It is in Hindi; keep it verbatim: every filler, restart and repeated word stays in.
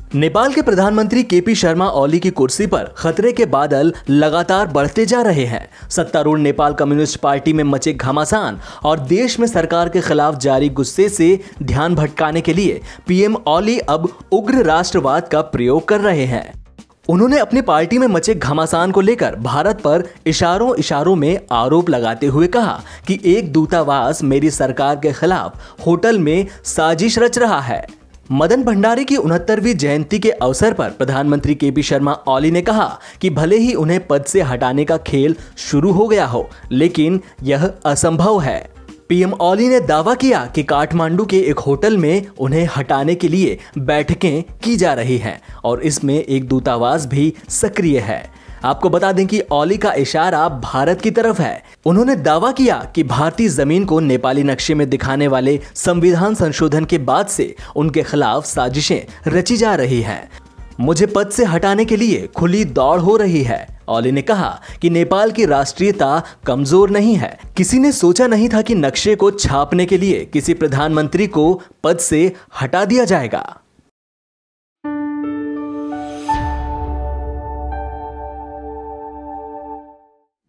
नेपाल के प्रधानमंत्री के पी शर्मा ओली की कुर्सी पर खतरे के बादल लगातार बढ़ते जा रहे हैं। सत्तारूढ़ नेपाल कम्युनिस्ट पार्टी में मचे घमासान और देश में सरकार के खिलाफ जारी गुस्से से ध्यान भटकाने के लिए पीएम ओली अब उग्र राष्ट्रवाद का प्रयोग कर रहे हैं। उन्होंने अपनी पार्टी में मचे घमासान को लेकर भारत पर इशारों इशारों में आरोप लगाते हुए कहा कि एक दूतावास मेरी सरकार के खिलाफ होटल में साजिश रच रहा है। मदन भंडारी की उनहत्तरवीं जयंती के अवसर पर प्रधानमंत्री के पी शर्मा ओली ने कहा कि भले ही उन्हें पद से हटाने का खेल शुरू हो गया हो, लेकिन यह असंभव है। पीएम ओली ने दावा किया कि काठमांडू के एक होटल में उन्हें हटाने के लिए बैठकें की जा रही हैं और इसमें एक दूतावास भी सक्रिय है। आपको बता दें कि ओली का इशारा भारत की तरफ है। उन्होंने दावा किया कि भारतीय जमीन को नेपाली नक्शे में दिखाने वाले संविधान संशोधन के बाद से उनके खिलाफ साजिशें रची जा रही हैं। मुझे पद से हटाने के लिए खुली दौड़ हो रही है। ओली ने कहा कि नेपाल की राष्ट्रीयता कमजोर नहीं है। किसी ने सोचा नहीं था कि नक्शे को छापने के लिए किसी प्रधानमंत्री को पद से हटा दिया जाएगा।